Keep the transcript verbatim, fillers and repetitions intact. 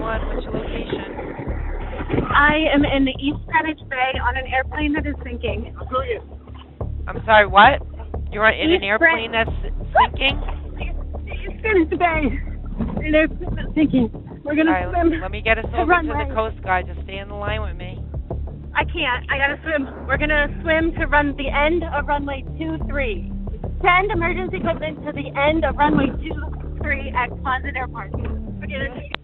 one. What's your location? I am in the East Greenwich Bay on an airplane that is sinking. I'm sorry, what? You're in East an airplane that's sinking? East Greenwich Bay. An airplane that's sinking. We're going All to right, swim. let me get us over to the Coast Guard. Just stay on the line with me. I can't. I got to swim. We're going to swim to run the end of runway two three. Send emergency equipment to the end of runway two three at Closet Airport. Forget it.